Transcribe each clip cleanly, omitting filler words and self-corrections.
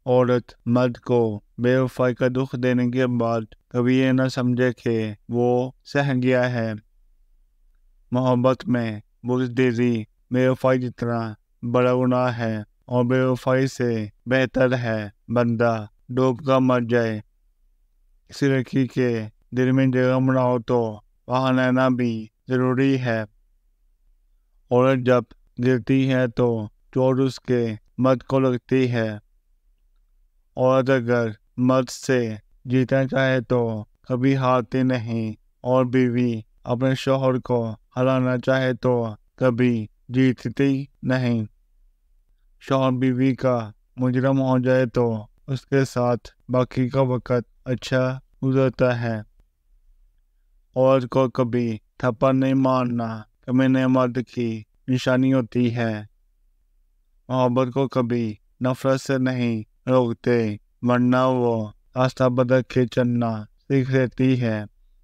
عورت مرد کو بے وفائی کا دکھ دینے کے بعد کبھی یہ نہ سمجھے کہ وہ سہ گیا ہے۔ محبت میں بزدلی بے وفائی جتنا بڑا گناہ ہے، اور بے وفائی سے بہتر ہے بندہ ڈوب کر مر جائے۔ کسی لڑکی کے دل میں جگہ بناؤ تو وہاں رہنا بھی ضروری ہے۔ عورت جب گرتی ہے تو چوٹ اس کے مرد کو لگتی ہے۔ عورت اگر مرد سے جیتنا چاہے تو کبھی ہارتی نہیں، اور بیوی اپنے شوہر کو ہرانا چاہے تو کبھی جیتتی نہیں۔ شوہر بیوی کا مجرم ہو جائے تو اس کے ساتھ باقی کا وقت اچھا گزرتا ہے۔ عورت کو کبھی تھپڑ نہیں مارنا کمینے مرد کی نشانی ہوتی ہے۔ محبت کو کبھی نفرت سے نہیں روکتے، ورنہ وہ راستہ بدل کے چلنا سیکھ لیتی ہے۔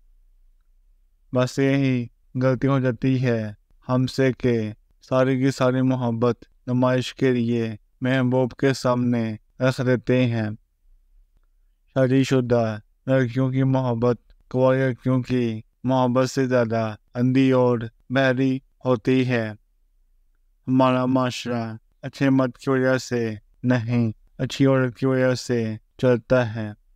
بس یہی غلطی ہو جاتی ہے ہم سے کہ ساری کی ساری محبت نمائش کے لیے محبوب کے سامنے رکھ دیتے ہیں۔ شادی شدہ لڑکیوں کی محبت کنواری لڑکیوں کی محبت سے زیادہ اندھی اور بحری ہوتی ہے۔ ہمارا معاشرہ اچھے مرد کی وجہ سے نہیں، اچھی عورت کی وجہ سے چلتا ہے۔